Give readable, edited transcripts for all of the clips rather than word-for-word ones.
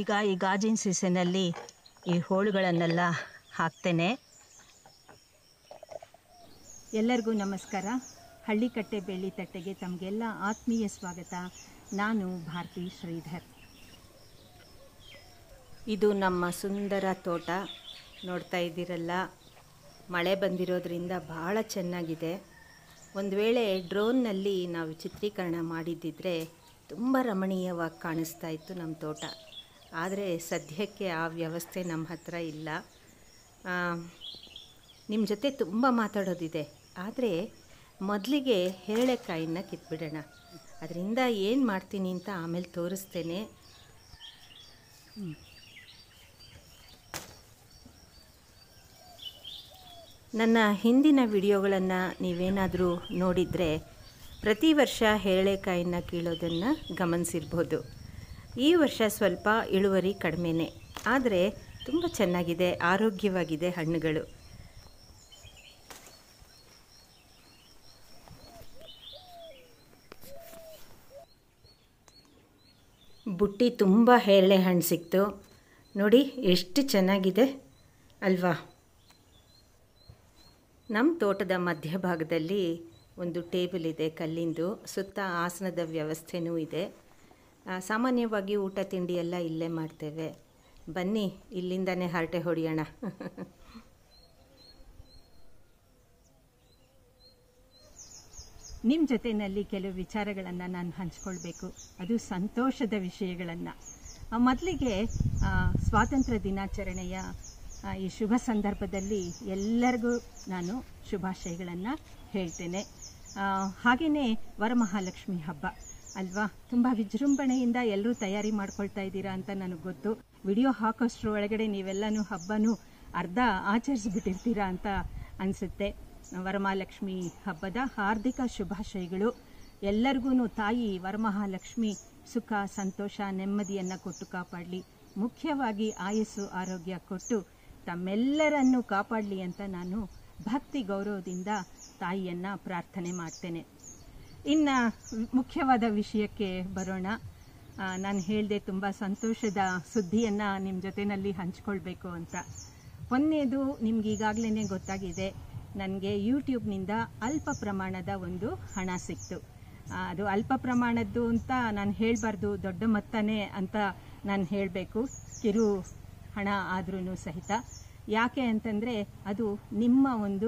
ಈಗ ಈ ಗಾಜಿನ ಸೀಸೆನಲ್ಲಿ ಈ ಹೋಳುಗಳನ್ನೆಲ್ಲ ಹಾಕ್ತೇನೆ. ಎಲ್ಲರಿಗೂ ನಮಸ್ಕಾರ. ಹಳ್ಳಿಕಟ್ಟೆ ಬೆಳ್ಳಿ ತಟ್ಟೆಗೆ ತಮಗೆಲ್ಲ ಆತ್ಮೀಯ ಸ್ವಾಗತ. ನಾನು ಭಾರತಿ ಶ್ರೀಧರ್. ಇದು ನಮ್ಮ ಸುಂದರ ತೋಟ ನೋಡ್ತಾ ಇದ್ದೀರಲ್ಲ. ಮಳೆ ಬಂದಿರೋದ್ರಿಂದ ಭಾಳ ಚೆನ್ನಾಗಿದೆ. ಒಂದು ವೇಳೆ ಡ್ರೋನ್ನಲ್ಲಿ ನಾವು ಚಿತ್ರೀಕರಣ ಮಾಡಿದ್ದಿದ್ರೆ ತುಂಬ ರಮಣೀಯವಾಗಿ ಕಾಣಿಸ್ತಾ ಇತ್ತು ನಮ್ಮ ತೋಟ. ಆದರೆ ಸದ್ಯಕ್ಕೆ ಆ ವ್ಯವಸ್ಥೆ ನಮ್ಮ ಹತ್ರ ಇಲ್ಲ. ನಿಮ್ಮ ಜೊತೆ ತುಂಬ ಮಾತಾಡೋದಿದೆ, ಆದರೆ ಮೊದಲಿಗೆ ಹೇರಳೆಕಾಯಿನ ಕಿತ್ಬಿಡೋಣ. ಅದರಿಂದ ಏನು ಮಾಡ್ತೀನಿ ಅಂತ ಆಮೇಲೆ ತೋರಿಸ್ತೇನೆ. ನನ್ನ ಹಿಂದಿನ ವಿಡಿಯೋಗಳನ್ನು ನೀವೇನಾದರೂ ನೋಡಿದರೆ ಪ್ರತಿ ವರ್ಷ ಹೇರಳೆಕಾಯಿನ ಕೀಳೋದನ್ನು ಗಮನಿಸಿರ್ಬೋದು. ಈ ವರ್ಷ ಸ್ವಲ್ಪ ಇಳುವರಿ ಕಡಿಮೆನೇ, ಆದರೆ ತುಂಬ ಚೆನ್ನಾಗಿದೆ, ಆರೋಗ್ಯವಾಗಿದೆ ಹಣ್ಣುಗಳು. ಬುಟ್ಟಿ ತುಂಬ ಹೇರಳೆ ಹಣ್ಣು ಸಿಕ್ತು ನೋಡಿ, ಎಷ್ಟು ಚೆನ್ನಾಗಿದೆ ಅಲ್ವಾ. ನಮ್ಮ ತೋಟದ ಮಧ್ಯಭಾಗದಲ್ಲಿ ಒಂದು ಟೇಬಲ್ ಇದೆ ಕಲ್ಲಿಂದು, ಸುತ್ತ ಆಸನದ ವ್ಯವಸ್ಥೆನೂ ಇದೆ. ಸಾಮಾನ್ಯವಾಗಿ ಊಟ ತಿಂಡಿ ಎಲ್ಲ ಇಲ್ಲೇ ಮಾಡ್ತೇವೆ. ಬನ್ನಿ ಇಲ್ಲಿಂದನೇ ಹರಟೆ ಹೊಡೆಯೋಣ. ನಿಮ್ಮ ಜೊತೆಯಲ್ಲಿ ಕೆಲವು ವಿಚಾರಗಳನ್ನು ನಾನು ಹಂಚ್ಕೊಳ್ಬೇಕು, ಅದು ಸಂತೋಷದ ವಿಷಯಗಳನ್ನು. ಮೊದಲಿಗೆ ಸ್ವಾತಂತ್ರ್ಯ ದಿನಾಚರಣೆಯ ಈ ಶುಭ ಸಂದರ್ಭದಲ್ಲಿ ಎಲ್ಲರಿಗೂ ನಾನು ಶುಭಾಶಯಗಳನ್ನು ಹೇಳ್ತೇನೆ. ಹಾಗೆಯೇ ವರಮಹಾಲಕ್ಷ್ಮಿ ಹಬ್ಬ ಅಲ್ವಾ, ತುಂಬ ವಿಜೃಂಭಣೆಯಿಂದ ಎಲ್ಲರೂ ತಯಾರಿ ಮಾಡ್ಕೊಳ್ತಾ ಇದ್ದೀರಾ ಅಂತ ನನಗೆ ಗೊತ್ತು. ವಿಡಿಯೋ ಹಾಕೋಷ್ಟ್ರ ಒಳಗಡೆ ನೀವೆಲ್ಲನೂ ಹಬ್ಬನೂ ಅರ್ಧ ಆಚರಿಸ್ಬಿಟ್ಟಿರ್ತೀರಾ ಅಂತ ಅನಿಸುತ್ತೆ. ವರಮಹಾಲಕ್ಷ್ಮಿ ಹಬ್ಬದ ಹಾರ್ದಿಕ ಶುಭಾಶಯಗಳು. ಎಲ್ಲರಿಗೂ ತಾಯಿ ವರಮಹಾಲಕ್ಷ್ಮಿ ಸುಖ, ಸಂತೋಷ, ನೆಮ್ಮದಿಯನ್ನು ಕೊಟ್ಟು ಕಾಪಾಡಲಿ. ಮುಖ್ಯವಾಗಿ ಆಯಸ್ಸು, ಆರೋಗ್ಯ ಕೊಟ್ಟು ತಮ್ಮೆಲ್ಲರನ್ನು ಕಾಪಾಡಲಿ ಅಂತ ನಾನು ಭಕ್ತಿ ಗೌರವದಿಂದ ತಾಯಿಯನ್ನು ಪ್ರಾರ್ಥನೆ ಮಾಡ್ತೇನೆ. ಇನ್ನು ಮುಖ್ಯವಾದ ವಿಷಯಕ್ಕೆ ಬರೋಣ. ನಾನು ಹೇಳಿದೆ ತುಂಬ ಸಂತೋಷದ ಸುದ್ದಿಯನ್ನು ನಿಮ್ಮ ಜೊತೆಯಲ್ಲಿ ಹಂಚ್ಕೊಳ್ಬೇಕು ಅಂತ. ಒಂದನೇದು, ನಿಮ್ಗೆ ಈಗಾಗಲೇ ಗೊತ್ತಾಗಿದೆ, ನನಗೆ ಯೂಟ್ಯೂಬ್ನಿಂದ ಅಲ್ಪ ಪ್ರಮಾಣದ ಒಂದು ಹಣ ಸಿಕ್ತು. ಅದು ಅಲ್ಪ ಪ್ರಮಾಣದ್ದು ಅಂತ ನಾನು ಹೇಳಬಾರ್ದು, ದೊಡ್ಡ ಮೊತ್ತನೇ ಅಂತ ನಾನು ಹೇಳಬೇಕು, ಕಿರು ಹಣ ಆದ್ರೂ ಸಹಿತ. ಯಾಕೆ ಅಂತಂದರೆ ಅದು ನಿಮ್ಮ ಒಂದು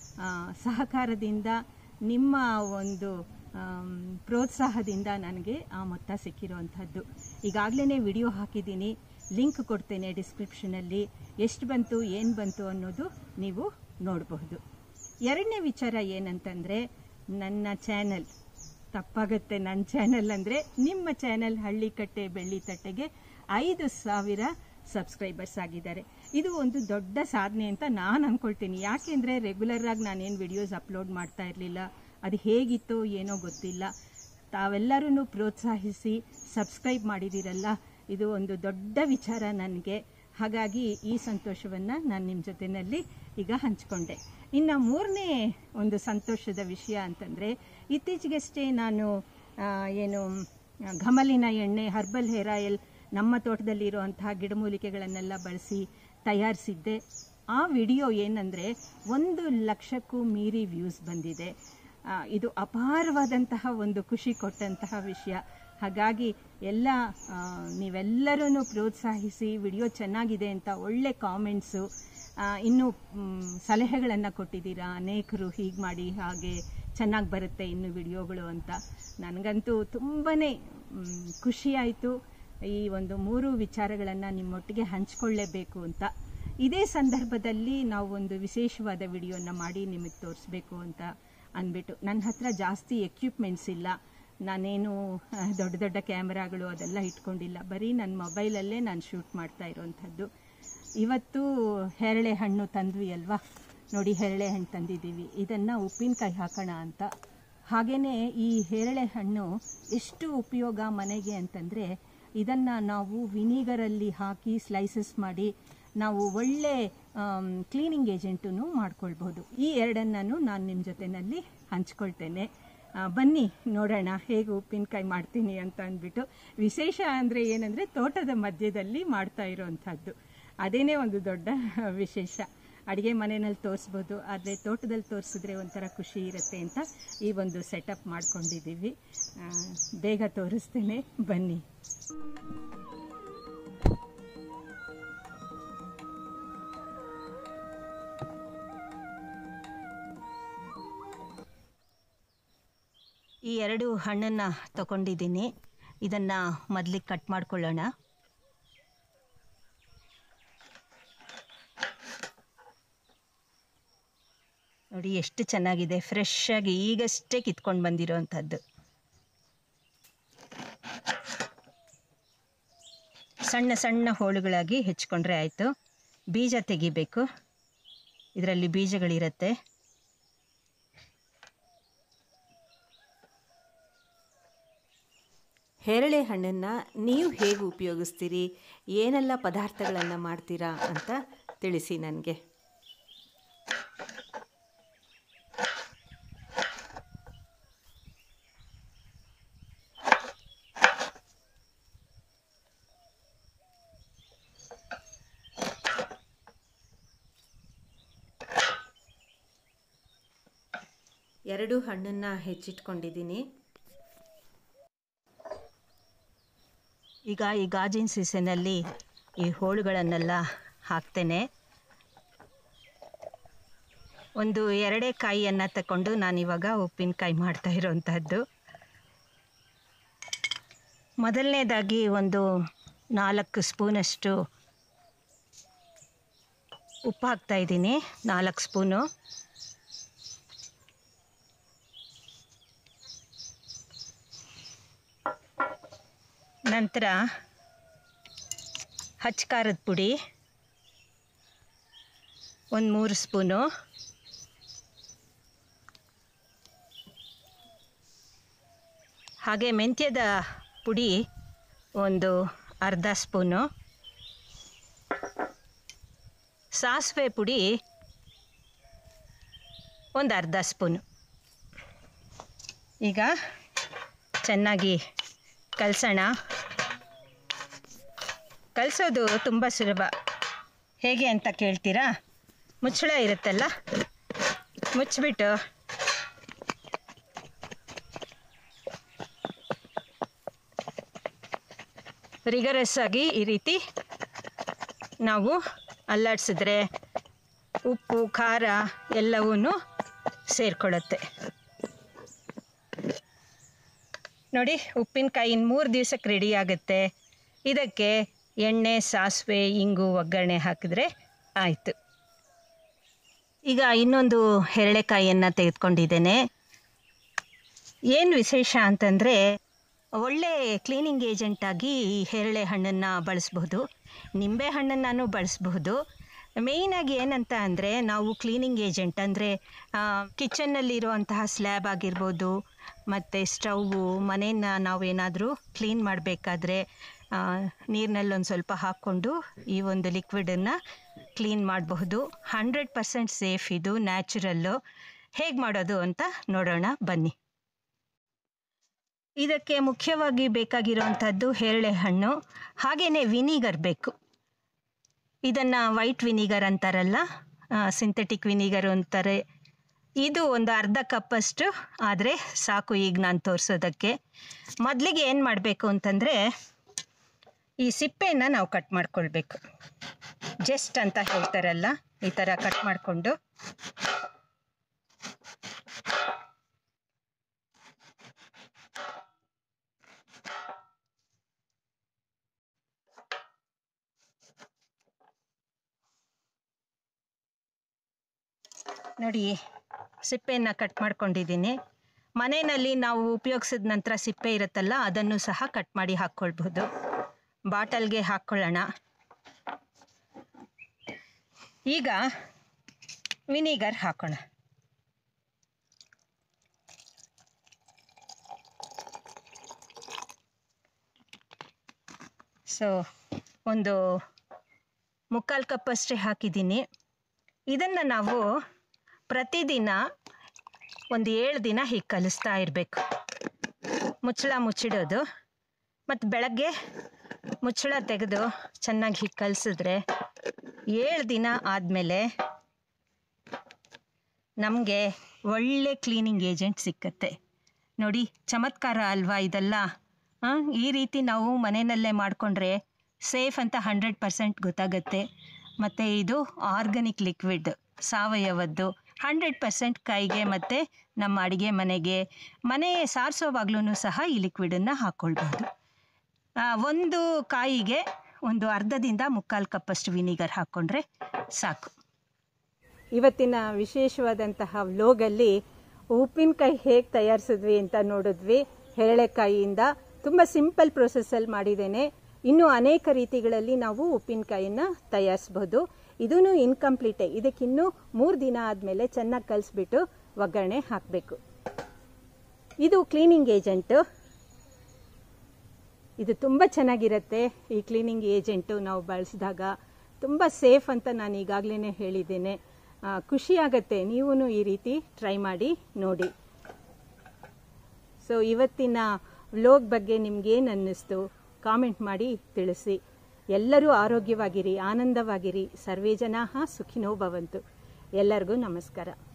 ಸಹಕಾರದಿಂದ, ನಿಮ್ಮ ಒಂದು ಪ್ರೋತ್ಸಾಹದಿಂದ ನನಗೆ ಆ ಮೊತ್ತ ಸಿಕ್ಕಿರೋವಂಥದ್ದು. ಈಗಾಗಲೇ ವಿಡಿಯೋ ಹಾಕಿದ್ದೀನಿ, ಲಿಂಕ್ ಕೊಡ್ತೇನೆ ಡಿಸ್ಕ್ರಿಪ್ಷನಲ್ಲಿ. ಎಷ್ಟು ಬಂತು, ಏನು ಬಂತು ಅನ್ನೋದು ನೀವು ನೋಡಬಹುದು. ಎರಡನೇ ವಿಚಾರ ಏನಂತಂದರೆ, ನನ್ನ ಚಾನಲ್, ತಪ್ಪಾಗುತ್ತೆ, ನನ್ನ ಚಾನಲ್ ಅಂದರೆ ನಿಮ್ಮ ಚಾನಲ್ ಹಳ್ಳಿಕಟ್ಟೆ ಬೆಳ್ಳಿ ತಟ್ಟೆಗೆ 5,000 ಸಬ್ಸ್ಕ್ರೈಬರ್ಸ್ ಆಗಿದ್ದಾರೆ. ಇದು ಒಂದು ದೊಡ್ಡ ಸಾಧನೆ ಅಂತ ನಾನು ಅಂದ್ಕೊಳ್ತೀನಿ. ಯಾಕೆಂದರೆ ರೆಗ್ಯುಲರಾಗಿ ನಾನೇನು ವಿಡಿಯೋಸ್ ಅಪ್ಲೋಡ್ ಮಾಡ್ತಾ ಇರಲಿಲ್ಲ. ಅದು ಹೇಗಿತ್ತೋ ಏನೋ ಗೊತ್ತಿಲ್ಲ. ತಾವೆಲ್ಲರೂ ಪ್ರೋತ್ಸಾಹಿಸಿ ಸಬ್ಸ್ಕ್ರೈಬ್ ಮಾಡಿದ್ದೀರಲ್ಲ, ಇದು ಒಂದು ದೊಡ್ಡ ವಿಚಾರ ನನಗೆ. ಹಾಗಾಗಿ ಈ ಸಂತೋಷವನ್ನು ನಾನು ನಿಮ್ಮ ಜೊತೆಯಲ್ಲಿ ಈಗ ಹಂಚಿಕೊಂಡೆ. ಇನ್ನು ಮೂರನೇ ಒಂದು ಸಂತೋಷದ ವಿಷಯ ಅಂತಂದರೆ, ಇತ್ತೀಚೆಗಷ್ಟೇ ನಾನು ಘಮಲಿನ ಎಣ್ಣೆ, ಹರ್ಬಲ್ ಹೇರ್ ಆಯಿಲ್ ನಮ್ಮ ತೋಟದಲ್ಲಿರುವಂತಹ ಗಿಡಮೂಲಿಕೆಗಳನ್ನೆಲ್ಲ ಬಳಸಿ ತಯಾರಿಸಿದ್ದೆ. ಆ ವಿಡಿಯೋ ಏನಂದರೆ 1,00,000ಕ್ಕೂ ಮೀರಿ ವ್ಯೂಸ್ ಬಂದಿದೆ. ಇದು ಅಪಾರವಾದಂತಹ ಒಂದು ಖುಷಿ ಕೊಟ್ಟಂತಹ ವಿಷಯ. ಹಾಗಾಗಿ ನೀವೆಲ್ಲರೂ ಪ್ರೋತ್ಸಾಹಿಸಿ ವಿಡಿಯೋ ಚೆನ್ನಾಗಿದೆ ಅಂತ ಒಳ್ಳೆ ಕಾಮೆಂಟ್ಸು, ಇನ್ನೂ ಸಲಹೆಗಳನ್ನು ಕೊಟ್ಟಿದ್ದೀರಾ ಅನೇಕರು. ಹೀಗೆ ಮಾಡಿ, ಹಾಗೆ ಚೆನ್ನಾಗಿ ಬರುತ್ತೆ ಇನ್ನು ವಿಡಿಯೋಗಳು ಅಂತ. ನನಗಂತೂ ತುಂಬಾ ಖುಷಿಯಾಯಿತು. ಈ ಒಂದು 3 ವಿಚಾರಗಳನ್ನು ನಿಮ್ಮೊಟ್ಟಿಗೆ ಹಂಚಿಕೊಳ್ಳೇಬೇಕು ಅಂತ. ಇದೇ ಸಂದರ್ಭದಲ್ಲಿ ನಾವು ಒಂದು ವಿಶೇಷವಾದ ವಿಡಿಯೋನ ಮಾಡಿ ನಿಮಗೆ ತೋರಿಸ್ಬೇಕು ಅಂತ ಅಂದ್ಬಿಟ್ಟು. ನನ್ನ ಹತ್ರ ಜಾಸ್ತಿ ಎಕ್ವಿಪ್ಮೆಂಟ್ಸ್ ಇಲ್ಲ, ನಾನೇನು ದೊಡ್ಡ ದೊಡ್ಡ ಕ್ಯಾಮ್ರಾಗಳು ಅದೆಲ್ಲ ಇಟ್ಕೊಂಡಿಲ್ಲ, ಬರೀ ನನ್ನ ಮೊಬೈಲಲ್ಲೇ ನಾನು ಶೂಟ್ ಮಾಡ್ತಾ ಇರೋವಂಥದ್ದು. ಇವತ್ತು ಹೇರಳೆ ಹಣ್ಣು ತಂದ್ವಿ ಅಲ್ವಾ, ನೋಡಿ ಹೇರಳೆ ಹಣ್ಣು ತಂದಿದ್ದೀವಿ, ಇದನ್ನು ಉಪ್ಪಿನಕಾಯಿ ಹಾಕೋಣ ಅಂತ. ಹಾಗೆಯೇ ಈ ಹೇರಳೆ ಹಣ್ಣು ಎಷ್ಟು ಉಪಯೋಗ ಮನೆಗೆ ಅಂತಂದರೆ, ಇದನ್ನು ನಾವು ವಿನಿಗರಲ್ಲಿ ಹಾಕಿ ಸ್ಲೈಸಸ್ ಮಾಡಿ ನಾವು ಒಳ್ಳೆ ಕ್ಲೀನಿಂಗ್ ಏಜೆಂಟನ್ನು ಮಾಡ್ಕೊಳ್ಬೋದು. ಈ ಎರಡನ್ನೂ ನಾನು ನಿಮ್ಮ ಜೊತೆಯಲ್ಲಿ ಹಂಚ್ಕೊಳ್ತೇನೆ. ಬನ್ನಿ ನೋಡೋಣ ಹೇಗೆ ಉಪ್ಪಿನಕಾಯಿ ಮಾಡ್ತೀನಿ ಅಂತ ಅಂದ್ಬಿಟ್ಟು. ವಿಶೇಷ ಅಂದರೆ ಏನಂದರೆ ತೋಟದ ಮಧ್ಯದಲ್ಲಿ ಮಾಡ್ತಾ ಇರೋವಂಥದ್ದು, ಅದೇನೇ ಒಂದು ದೊಡ್ಡ ವಿಶೇಷ. ಅಡುಗೆ ಮನೆಯಲ್ಲಿ ತೋರಿಸ್ಬೋದು, ಆದರೆ ತೋಟದಲ್ಲಿ ತೋರಿಸಿದ್ರೆ ಒಂಥರ ಖುಷಿ ಇರುತ್ತೆ ಅಂತ ಈ ಒಂದು ಸೆಟಪ್ ಮಾಡ್ಕೊಂಡಿದ್ದೀವಿ. ಬೇಗ ತೋರಿಸ್ತೇನೆ, ಬನ್ನಿ. ಈ 2 ಹಣ್ಣನ್ನು ತಗೊಂಡಿದ್ದೀನಿ. ಇದನ್ನು ಮೊದಲಿಗೆ ಕಟ್ ಮಾಡ್ಕೊಳ್ಳೋಣ. ನೋಡಿ ಎಷ್ಟು ಚೆನ್ನಾಗಿದೆ, ಫ್ರೆಶ್ ಆಗಿ ಈಗಷ್ಟೇ ಕಿತ್ಕೊಂಡು ಬಂದಿರೋ ಅಂಥದ್ದು. ಸಣ್ಣ ಸಣ್ಣ ಹೋಳುಗಳಾಗಿ ಹೆಚ್ಕೊಂಡ್ರೆ ಆಯಿತು. ಬೀಜ ತೆಗಿಬೇಕು, ಇದರಲ್ಲಿ ಬೀಜಗಳಿರುತ್ತೆ. ಹೆರಳೆ ಹಣ್ಣನ್ನು ನೀವು ಹೇಗೆ ಉಪಯೋಗಿಸ್ತೀರಿ, ಏನೆಲ್ಲ ಪದಾರ್ಥಗಳನ್ನು ಮಾಡ್ತೀರಾ ಅಂತ ತಿಳಿಸಿ ನನಗೆ. ಎರಡು ಹಣ್ಣನ್ನು ಹೆಚ್ಚಿಟ್ಕೊಂಡಿದ್ದೀನಿ. ಈಗ ಈ ಗಾಜಿನ ಸೀಸನಲ್ಲಿ ಈ ಹೋಳುಗಳನ್ನೆಲ್ಲ ಹಾಕ್ತೇನೆ. ಒಂದು 2 ಕಾಯಿಯನ್ನು ತಗೊಂಡು ನಾನಿವಾಗ ಉಪ್ಪಿನಕಾಯಿ ಮಾಡ್ತಾ ಇರೋವಂಥದ್ದು. ಮೊದಲನೇದಾಗಿ ಒಂದು 4 ಸ್ಪೂನಷ್ಟು ಉಪ್ಪು ಹಾಕ್ತಾಯಿದ್ದೀನಿ, 4 ಸ್ಪೂನು. ನಂತರ ಹಚ್ಚ ಖಾರದ ಪುಡಿ ಒಂದು 3 ಸ್ಪೂನು, ಹಾಗೆ ಮೆಂತ್ಯದ ಪುಡಿ ಒಂದು ಅರ್ಧ ಸ್ಪೂನು, ಸಾಸಿವೆ ಪುಡಿ ಒಂದು ಅರ್ಧ ಸ್ಪೂನು. ಈಗ ಚೆನ್ನಾಗಿ ಕಲಸೋಣ. ಕಲಿಸೋದು ತುಂಬ ಸುಲಭ. ಹೇಗೆ ಅಂತ ಕೇಳ್ತೀರಾ? ಮುಚ್ಚಳ ಇರುತ್ತಲ್ಲ, ಮುಚ್ಚಿಬಿಟ್ಟು ರಿಗರಸ್ ಆಗಿ ಈ ರೀತಿ ನಾವು ಅಲ್ಲಾಡಿಸಿದ್ರೆ ಉಪ್ಪು ಖಾರ ಎಲ್ಲವೂ ಸೇರಿಕೊಳ್ಳುತ್ತೆ. ನೋಡಿ, ಉಪ್ಪಿನಕಾಯಿ 3 ದಿವಸಕ್ಕೆ ರೆಡಿ ಆಗುತ್ತೆ. ಇದಕ್ಕೆ ಎಣ್ಣೆ, ಸಾಸಿವೆ, ಇಂಗು ಒಗ್ಗರಣೆ ಹಾಕಿದ್ರೆ ಆಯಿತು. ಈಗ ಇನ್ನೊಂದು ಹೆರಳೆಕಾಯಿಯನ್ನು ತೆಗೆದುಕೊಂಡಿದ್ದೇನೆ. ಏನು ವಿಶೇಷ ಅಂತಂದರೆ, ಒಳ್ಳೆ ಕ್ಲೀನಿಂಗ್ ಏಜೆಂಟಾಗಿ ಈ ಹೆರಳೆ ಹಣ್ಣನ್ನು ಬಳಸ್ಬೋದು, ನಿಂಬೆ ಹಣ್ಣನ್ನು ಬಳಸಬಹುದು. ಮೇಯ್ನಾಗಿ ಏನಂತ ಅಂದರೆ, ನಾವು ಕ್ಲೀನಿಂಗ್ ಏಜೆಂಟ್ ಅಂದರೆ ಕಿಚನ್ನಲ್ಲಿರುವಂತಹ ಸ್ಲ್ಯಾಬ್ ಆಗಿರ್ಬೋದು, ಮತ್ತು ಸ್ಟವ್ವು, ಮನೆಯನ್ನು ನಾವೇನಾದರೂ ಕ್ಲೀನ್ ಮಾಡಬೇಕಾದ್ರೆ ನೀರಿನಲ್ಲೊಂದು ಸ್ವಲ್ಪ ಹಾಕ್ಕೊಂಡು ಈ ಒಂದು ಲಿಕ್ವಿಡನ್ನು ಕ್ಲೀನ್ ಮಾಡಬಹುದು. 100% ಸೇಫ್, ಇದು ನ್ಯಾಚುರಲ್ಲು. ಹೇಗೆ ಮಾಡೋದು ಅಂತ ನೋಡೋಣ ಬನ್ನಿ. ಇದಕ್ಕೆ ಮುಖ್ಯವಾಗಿ ಬೇಕಾಗಿರೋವಂಥದ್ದು ಹೆರಳೆ ಹಣ್ಣು, ಹಾಗೆಯೇ ವಿನಿಗರ್ ಬೇಕು. ಇದನ್ನು ವೈಟ್ ವಿನಿಗರ್ ಅಂತಾರಲ್ಲ, ಸಿಂಥೆಟಿಕ್ ವಿನಿಗರ್ ಅಂತಾರೆ. ಇದು ಒಂದು ಅರ್ಧ ಕಪ್ಪಷ್ಟು ಆದರೆ ಸಾಕು ಈಗ ನಾನು ತೋರಿಸೋದಕ್ಕೆ. ಮೊದಲಿಗೆ ಏನು ಮಾಡಬೇಕು ಅಂತಂದರೆ, ಈ ಸಿಪ್ಪೆಯನ್ನು ನಾವು ಕಟ್ ಮಾಡ್ಕೊಳ್ಬೇಕು. ಜಸ್ಟ್ ಅಂತ ಹೇಳ್ತಾರಲ್ಲ, ಈ ಥರ ಕಟ್ ಮಾಡಿಕೊಂಡು ನೋಡಿ, ಸಿಪ್ಪೆಯನ್ನು ಕಟ್ ಮಾಡ್ಕೊಂಡಿದ್ದೀನಿ. ಮನೆಯಲ್ಲಿ ನಾವು ಉಪಯೋಗಿಸಿದ ನಂತರ ಸಿಪ್ಪೆ ಇರುತ್ತಲ್ಲ, ಅದನ್ನು ಸಹ ಕಟ್ ಮಾಡಿ ಹಾಕ್ಕೊಳ್ಬಹುದು. ಬಾಟಲ್ಗೆ ಹಾಕ್ಕೊಳ್ಳೋಣ. ಈಗ ವಿನಿಗರ್ ಹಾಕೋಣ. ಸೊ ಒಂದು 3/4 ಕಪ್ಪಷ್ಟೇ ಹಾಕಿದ್ದೀನಿ. ಇದನ್ನು ನಾವು ಪ್ರತಿದಿನ ಒಂದು 7 ದಿನ ಹೀಗೆ ಕಲಿಸ್ತಾ ಇರಬೇಕು. ಮುಚ್ಚಳ ಮುಚ್ಚಿಡೋದು ಮತ್ತು ಬೆಳಗ್ಗೆ ಮುಚ್ಚಳ ತೆಗೆದು ಚೆನ್ನಾಗಿ ಹೀಗೆ ಕಲಿಸಿದ್ರೆ 7 ದಿನ ಆದಮೇಲೆ ನಮಗೆ ಒಳ್ಳೆ ಕ್ಲೀನಿಂಗ್ ಏಜೆಂಟ್ ಸಿಕ್ಕತ್ತೆ. ನೋಡಿ, ಚಮತ್ಕಾರ ಅಲ್ವಾ ಇದೆಲ್ಲ? ಈ ರೀತಿ ನಾವು ಮನೆಯಲ್ಲೇ ಮಾಡಿಕೊಂಡ್ರೆ ಸೇಫ್ ಅಂತ 100% ಗೊತ್ತಾಗತ್ತೆ. ಮತ್ತು ಇದು ಆರ್ಗ್ಯಾನಿಕ್ ಲಿಕ್ವಿಡ್, ಸಾವಯವದ್ದು, 100% ಕೈಗೆ ಮತ್ತು ನಮ್ಮ ಅಡುಗೆ ಮನೆ ಸಾರಿಸೋವಾಗ್ಲೂ ಸಹ ಈ ಲಿಕ್ವಿಡನ್ನು ಹಾಕ್ಕೊಳ್ಬೋದು. ಒಂದು ಕಾಯಿಗೆ ಒಂದು ಅರ್ಧದಿಂದ 3/4 ಕಪ್ಪಷ್ಟು ವಿನಿಗರ್ ಹಾಕ್ಕೊಂಡ್ರೆ ಸಾಕು. ಇವತ್ತಿನ ವಿಶೇಷವಾದಂತಹ ವ್ಲೋಗಲ್ಲಿ ಉಪ್ಪಿನಕಾಯಿ ಹೇಗೆ ತಯಾರಿಸಿದ್ವಿ ಅಂತ ನೋಡಿದ್ವಿ. ಹೆರಳೆಕಾಯಿಯಿಂದ ತುಂಬ ಸಿಂಪಲ್ ಪ್ರೊಸೆಸ್ಸಲ್ಲಿ ಮಾಡಿದ್ದೇನೆ. ಇನ್ನೂ ಅನೇಕ ರೀತಿಗಳಲ್ಲಿ ನಾವು ಉಪ್ಪಿನಕಾಯಿಯನ್ನು ತಯಾರಿಸ್ಬೋದು. ಇದೂ ಇನ್ಕಂಪ್ಲೀಟೇ. ಇದಕ್ಕಿನ್ನೂ 3 ದಿನ ಆದಮೇಲೆ ಚೆನ್ನಾಗಿ ಕಲಿಸ್ಬಿಟ್ಟು ಒಗ್ಗರಣೆ ಹಾಕಬೇಕು. ಇದು ಕ್ಲೀನಿಂಗ್ ಏಜೆಂಟು. ಇದು ತುಂಬ ಚೆನ್ನಾಗಿರುತ್ತೆ. ಈ ಕ್ಲೀನಿಂಗ್ ಏಜೆಂಟು ನಾವು ಬಳಸಿದಾಗ ತುಂಬ ಸೇಫ್ ಅಂತ ನಾನು ಈಗಾಗಲೇ ಹೇಳಿದ್ದೇನೆ. ಖುಷಿಯಾಗತ್ತೆ, ನೀವೂ ಈ ರೀತಿ ಟ್ರೈ ಮಾಡಿ ನೋಡಿ. ಸೊ ಇವತ್ತಿನ ವ್ಲೋಗ್ ಬಗ್ಗೆ ನಿಮ್ಗೇನು ಅನ್ನಿಸ್ತು ಕಾಮೆಂಟ್ ಮಾಡಿ ತಿಳಿಸಿ. ಎಲ್ಲರೂ ಆರೋಗ್ಯವಾಗಿರಿ, ಆನಂದವಾಗಿರಿ. ಸರ್ವೇ ಜನಾಃ ಸುಖಿನೋ ಭವಂತು. ಎಲ್ಲರಿಗೂ ನಮಸ್ಕಾರ.